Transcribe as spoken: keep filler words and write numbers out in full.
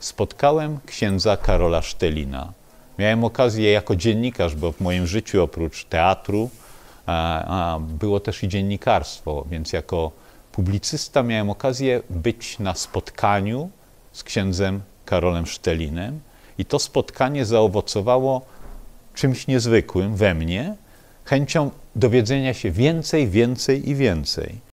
spotkałem księdza Karola Sztelina. Miałem okazję jako dziennikarz, bo w moim życiu oprócz teatru a, a było też i dziennikarstwo, więc jako publicysta miałem okazję być na spotkaniu z księdzem Karolem Sztelinem i to spotkanie zaowocowało czymś niezwykłym we mnie, chęcią dowiedzenia się więcej, więcej i więcej.